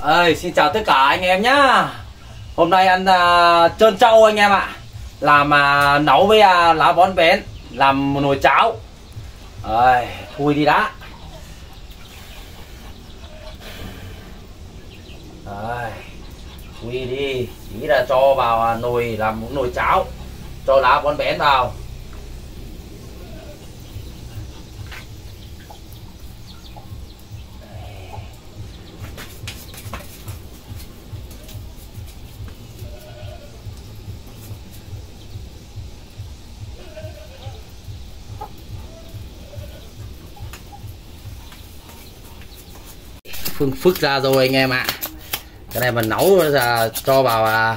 Xin chào tất cả anh em nhá. Hôm nay ăn trơn trâu anh em ạ. Làm nấu với lá bón bén, làm một nồi cháo. Thui đi đã. Thui đi, ý là cho vào nồi làm một nồi cháo, cho lá bón bén vào. Phương phức ra rồi anh em ạ. Cái này mà nấu ra cho vào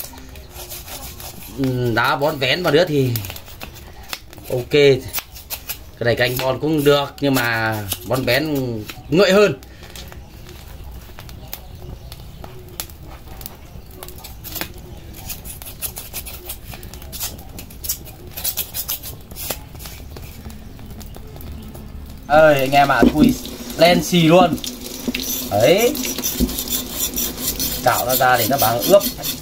đá bón vén vào nữa thì ok. Cái này canh bón cũng được nhưng mà bón vén ngợi hơn. Anh em ạ, thui lên xì luôn đấy, cạo nó ra để nó bằng ướp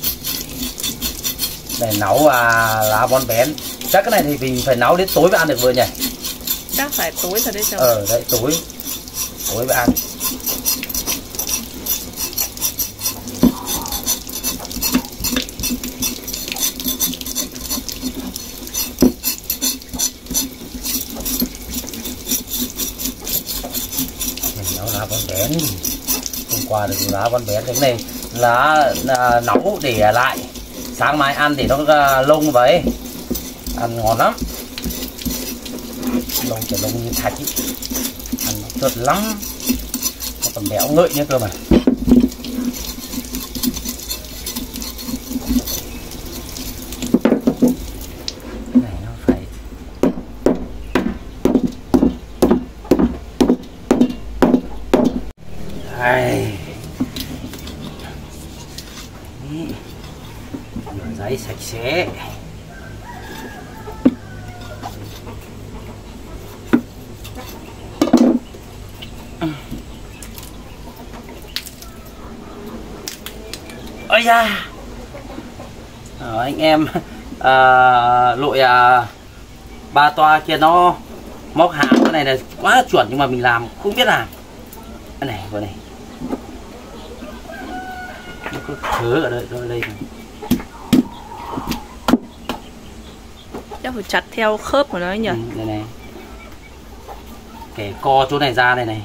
để nấu lá bón bén. Chắc cái này thì mình phải nấu đến tối mới ăn được vừa nhỉ? Chắc phải tối rồi đấy chồng. Đấy, tối mới ăn. Lá bón bén hôm qua được lá bón bén. Cái này lá nấu để lại sáng mai ăn thì nó lông vậy, ăn ngon lắm. Lông kiểu lông như thạch ý, ăn nó trượt lắm, nó còn béo ngậy nữa cơ mà. Cái này nó phải rửa giấy sạch sẽ. Ôi da, anh em lội ba toa kia nó móc hàng. Cái này là quá chuẩn nhưng mà mình làm không biết làm. Cái này vừa này nó có thớ ở đây này. Chắc phải chặt theo khớp của nó ấy nhỉ? Đây này, kẻ co chỗ này ra đây này.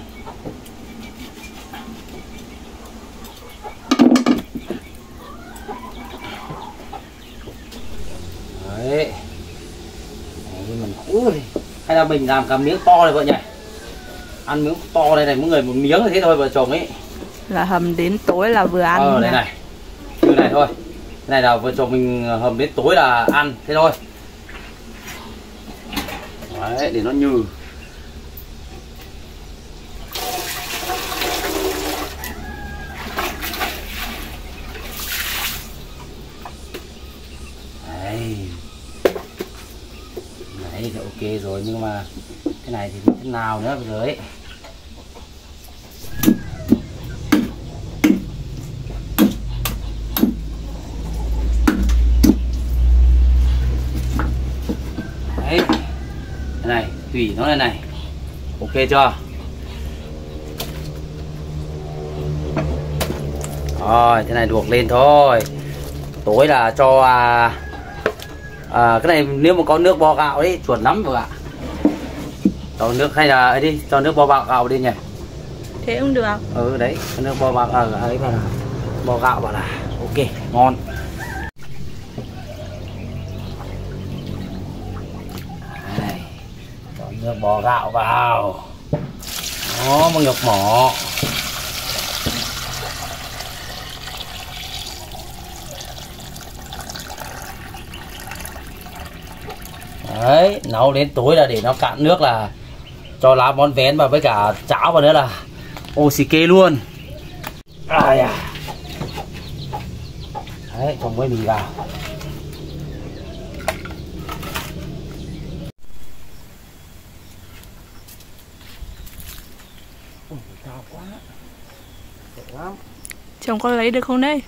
Đấy, mình ui, hay là mình làm cả miếng to này vợ nhỉ? Ăn miếng to đây này, mỗi người một miếng là thế thôi vợ chồng ấy. Là hầm đến tối là vừa ăn. Đây này, như này thôi. Cái này là vợ chồng mình hầm đến tối là ăn thế thôi. Đấy, để nó nhừ. Đấy thì ok rồi, nhưng mà cái này thì thế nào nữa bây giờ ấy. Đấy, cái này tùy nó này này, ok chưa? Rồi thế này luộc lên thôi. Tối là cho cái này nếu mà có nước vo gạo đấy chuẩn lắm rồi ạ. Cho nước hay là ấy đi, cho nước vo gạo đi nhỉ? Thế cũng được. Đấy, nước vo gạo ấy vào là vo gạo vào là ok, ngon. Đây, cho nước vo gạo vào. Đó, một nhục mỏ. Đấy, nấu đến tối là để nó cạn nước là cho lá bón vén và với cả cháo vào nữa là ok luôn. Đấy, cho muối mì vào. Cao quá, đẹp lắm. Chồng có lấy được không đây?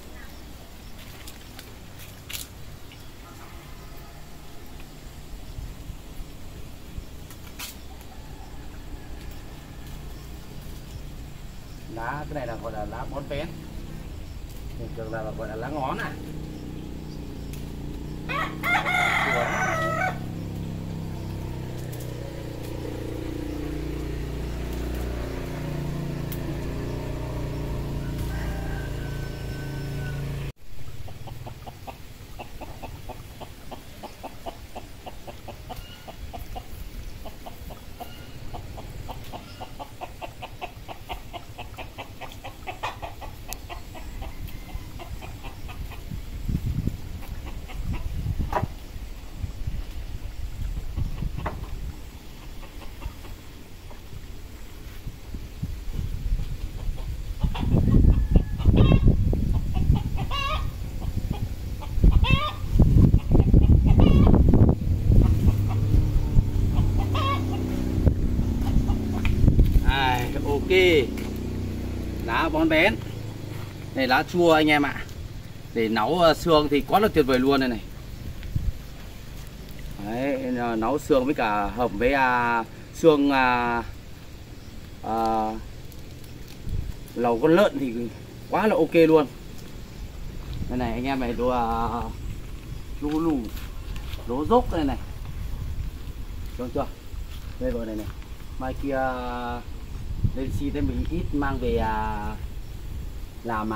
Lá cái này là gọi là lá bón vén, thường thường là gọi là lá ngón à. Ok, lá bón bén này, lá chua anh em ạ. Để nấu xương thì quá là tuyệt vời luôn đây này. Đấy, nấu xương với cả hợp với xương lẩu con lợn thì quá là ok luôn. Đây này anh em này, lú lù lố dốc đây này, đúng chưa? Đây rồi này này, mai kia lên xi thêm mình ít mang về làm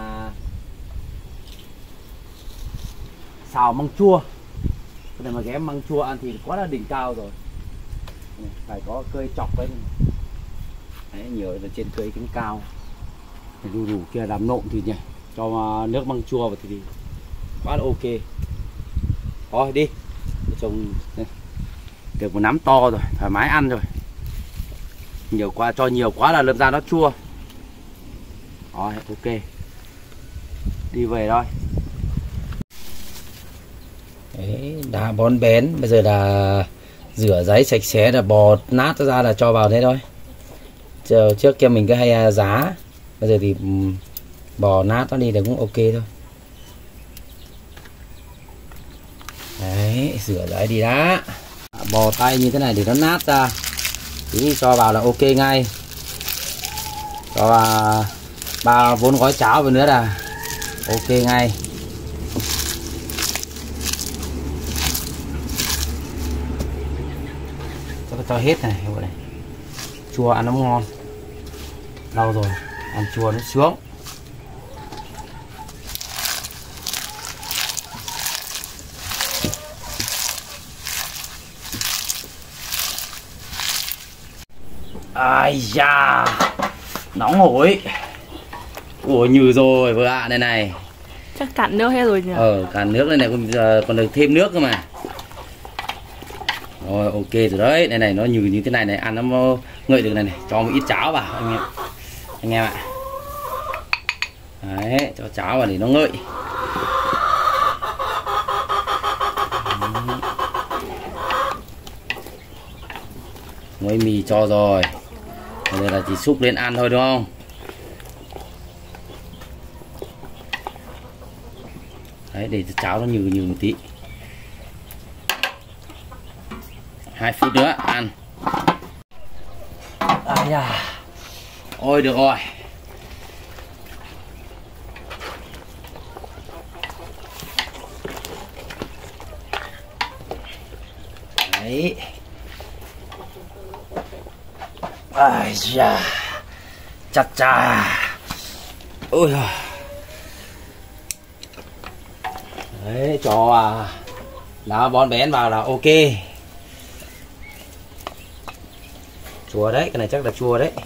xào măng chua. Cái này mà ghém măng chua ăn thì quá là đỉnh cao rồi. Phải có cây chọc đấy. Đấy, nhiều ở trên cây cánh cao. Đu đủ kia làm nộm thì nhỉ, cho nước măng chua vào thì quá là ok. Thôi đi, trồng được một nắm to rồi, thoải mái ăn rồi. Nhiều quá, cho nhiều quá là lâm ra nó chua. Rồi ok, đi về thôi. Đấy, đã bón bén, bây giờ là rửa giấy sạch sẽ, là bò nát ra là cho vào thế thôi. Trước kia mình cứ hay giá, bây giờ thì bò nát nó đi là cũng ok thôi. Đấy, rửa giấy đi đã. Bò tay như thế này để nó nát ra thì cho vào là ok ngay. Cho 3-4 gói cháo vào nữa là ok ngay. Cho hết này, này chua ăn nó ngon, lâu rồi ăn chua nó sướng. Ai da, nóng hổi. Ủa nhừ rồi vừa ạ, đây này. Chắc cạn nước hết rồi nhỉ? Cạn nước đây này, còn được thêm nước cơ mà. Rồi ok rồi đấy, đây này nó nhừ như thế này này, ăn nó ngậy được này này, cho một ít cháo vào anh em ạ. Đấy, cho cháo vào để nó ngậy. Muối mì cho rồi. Bây giờ là chỉ xúc lên ăn thôi đúng không? Đấy, để cháo nó nhừ một tí. 2 phút nữa ăn. À da. Ôi được rồi. Đấy. Ai da. Chặt chà. Ôi giời. Đấy, cho lá bón bén vào là ok. Chua đấy, cái này chắc là chua đấy.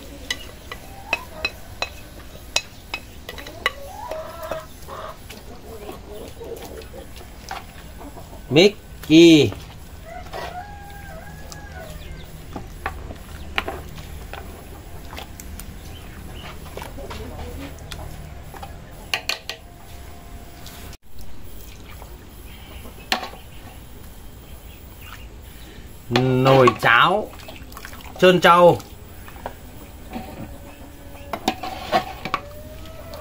Mickey. Nồi cháo trơn trâu.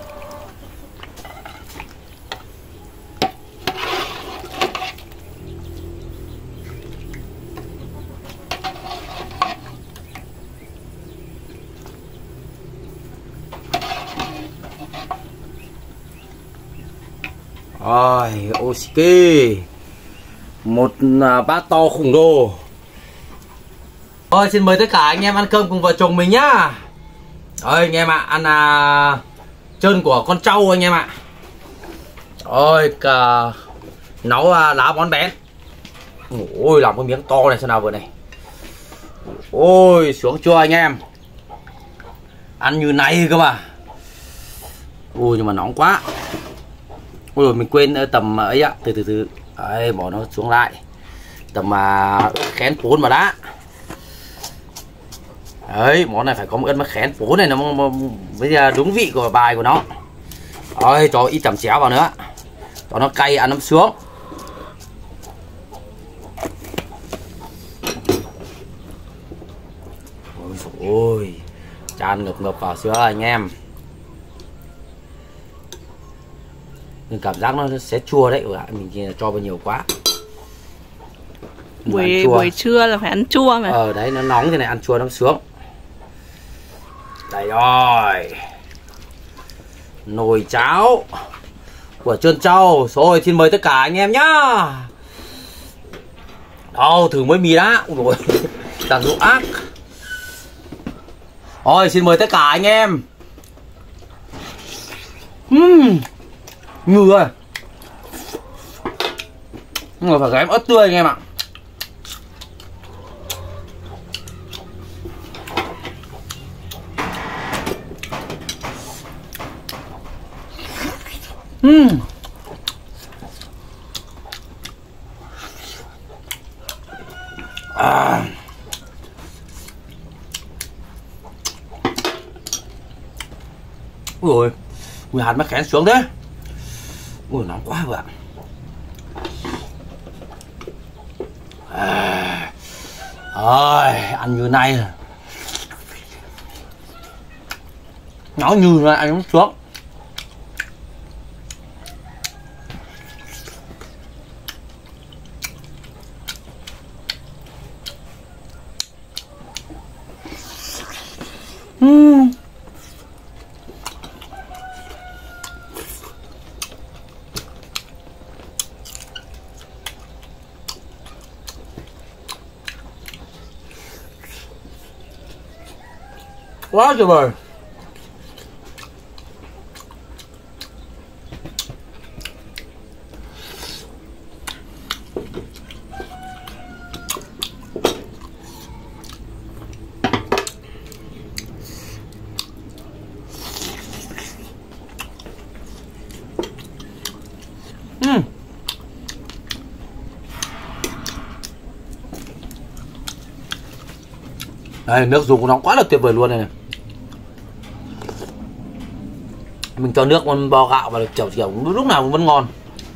Rồi, ok. Một bát to khủng đồ. Rồi, xin mời tất cả anh em ăn cơm cùng vợ chồng mình nhá. Rồi anh em ạ, ăn chân của con trâu anh em ạ. Rồi, nấu lá bón bén. Ôi, làm cái miếng to này xem nào vừa này. Ôi, xuống chưa anh em. Ăn như này cơ mà. Ui, nhưng mà nóng quá. Ôi rồi mình quên tầm ấy ạ. Từ từ đấy, bỏ nó xuống lại. Tầm khén bốn mà đã. Đấy, món này phải có một ớt khén bốn này nó bây giờ đúng vị của bài của nó. Rồi, cho ít tẩm chéo vào nữa. Cho nó cay ăn nó sướng. Ôi, chan ngập vào sữa anh em. Nhưng cảm giác nó sẽ chua đấy, mình cho vào nhiều quá. Buổi trưa là phải ăn chua mà. Đấy, nó nóng thế này ăn chua nó sướng. Đây rồi. Nồi cháo của Trơn Trâu. Rồi, xin mời tất cả anh em nhá. Đâu, thử mới mì đã. Ui dồi, đang dụ ác. Rồi, xin mời tất cả anh em. Như rồi. Nhưng mà phải ghém ớt tươi anh em ạ. Ui ôi, ui hạt mắc khén xuống đấy. Ui nóng quá vậy. Rồi, ăn như này. Nó như này ăn nó xuống. Quá tuyệt vời. Đây, nước dùng của nó quá là tuyệt vời luôn này. Mình cho nước con bò gạo vào kiểu lúc nào cũng vẫn ngon.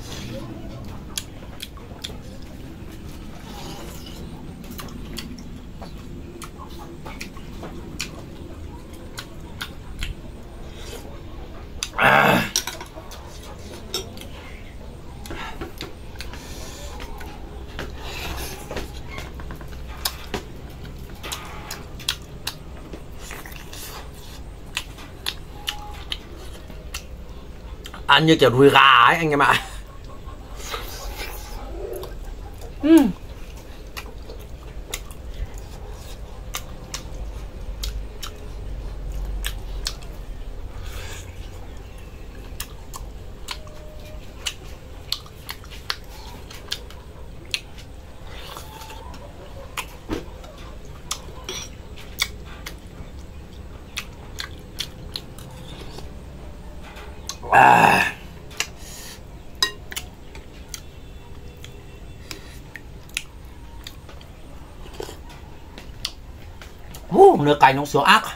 Ăn như kiểu đùi gà ấy anh em ạ. Nước canh nó sướng ác.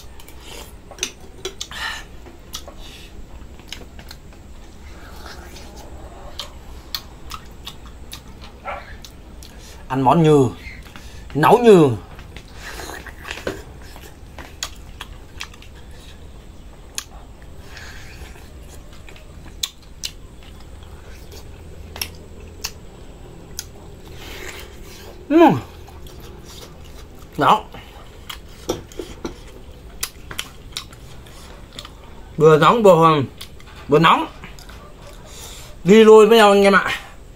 Ăn món nhừ, nấu nhừ. Đó. Vừa nóng vừa nóng. Đi lôi với nhau anh em ạ.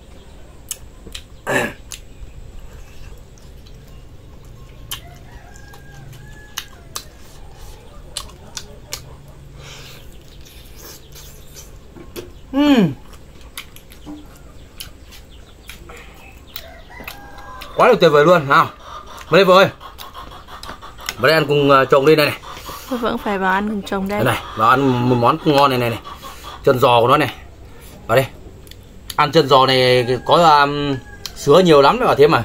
Quá là tuyệt vời luôn. Nào vào đây vợ ơi, vào đây ăn cùng chồng đây này. Tôi vẫn phải vào ăn cùng chồng đây. Đây này, vào ăn một món ngon này này. Chân giò của nó này. Vào đây. Ăn chân giò này có sứa nhiều lắm vào thêm mà.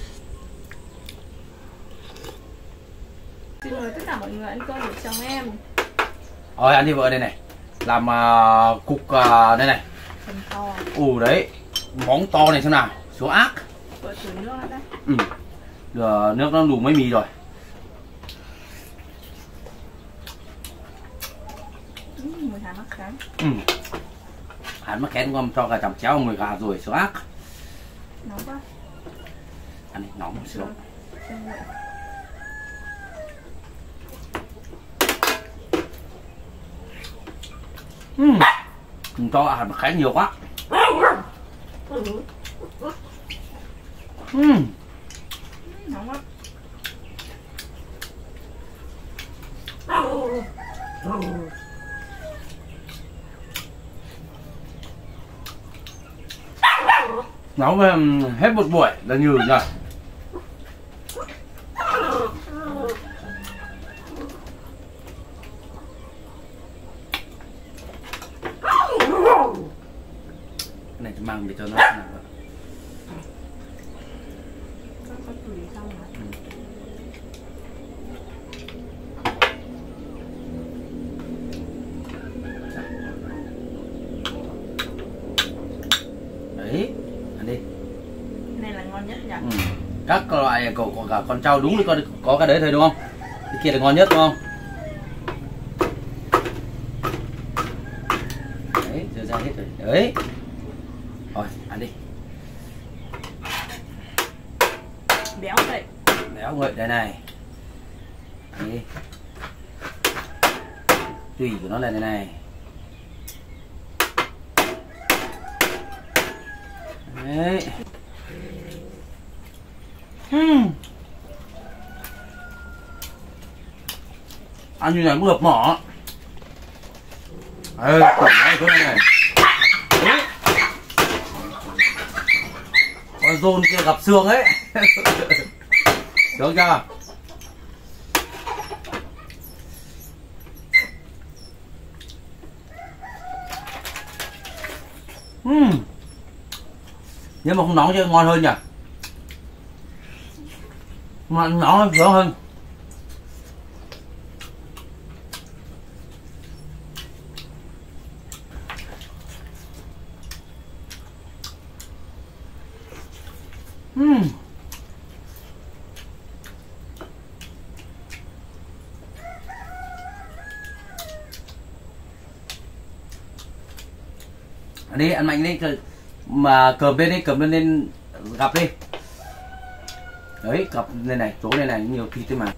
Xin mời tất cả mọi người ăn cơm của chồng em. Rồi ăn đi vợ đây này. Làm cục đây này. Phần to. Đấy. Món to này xem nào. Số ác. Vợ thử nước đấy. Nước nó đủ mấy mì rồi. Mùi hạt mắc khén. Hạt mắc khén ngon cho cả chẩm chéo mùi gà rồi số ác. Nóng quá. Ăn đi nóng một xíu. Cho hạt mắc khén nhiều quá. Nóng quá. Nấu hết một buổi là nhừ nhỉ. Cái này mang để cho nó nào. Đấy, ăn đi. Cái này là ngon nhất nhỉ? Các loại có cả con trâu đúng thì có cái đấy thôi đúng không? Cái kia là ngon nhất đúng không? Đấy, rửa ra hết rồi. Đấy. Rồi, ăn đi. Béo vậy. Béo ngậy đây này. Đấy. Tùy của nó là đây này. Đấy. Ăn như này cũng hợp mỏ. Ê, cái này. Con rôn kia gặp xương ấy. Được chưa? Nhưng mà không nóng chứ ngon hơn nhỉ? Mà nóng sướng hơn. Đi ăn mạnh đi, mà cầm lên lên gặp đi. Đấy, cặp lên này, chỗ này này nhiều thịt thế mà.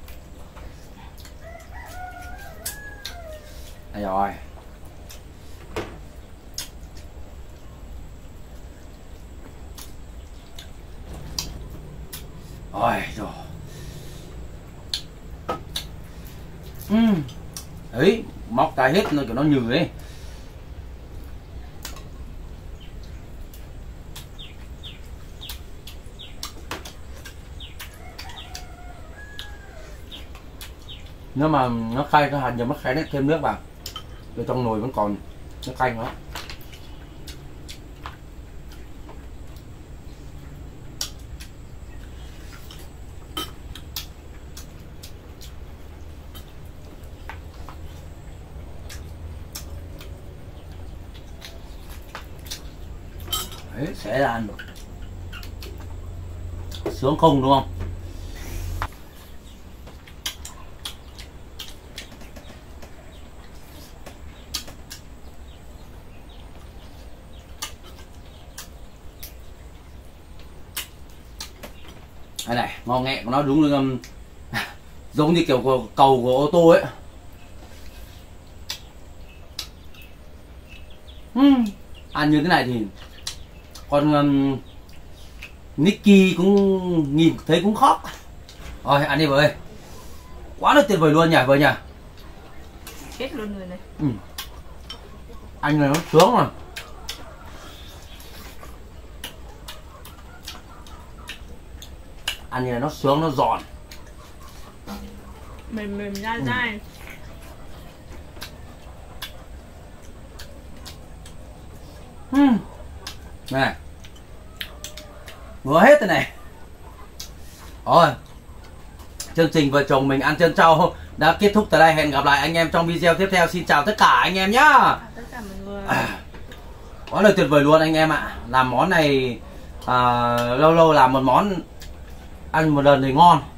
Đây rồi. Rồi rồi. Đấy, móc tay hết nó kiểu nó nhừ ấy. Nếu mà nó cay cái hạt nhiều mắc khén đấy, thêm nước vào. Ở trong nồi vẫn còn nó cay nữa. Đấy, sẽ là ăn được. Sướng không đúng không? Đây này, ngon nghẹ của nó đúng là giống như kiểu cầu của ô tô ấy. ăn như thế này thì con Nicky cũng nhìn thấy cũng khóc. Rồi ăn đi vợ ơi, quá là tuyệt vời luôn nhỉ vợ nhỉ. Hết luôn người này. Anh này nó sướng mà. Ăn như này nó sướng, nó giòn, Mềm dai dai. Này vừa hết rồi này. Rồi chương trình vợ chồng mình ăn chân trâu đã kết thúc tại đây. Hẹn gặp lại anh em trong video tiếp theo. Xin chào tất cả anh em nhá. Tất cả mọi người. Quá là tuyệt vời luôn anh em ạ. Làm món này lâu lâu làm một món ăn một lần thì ngon.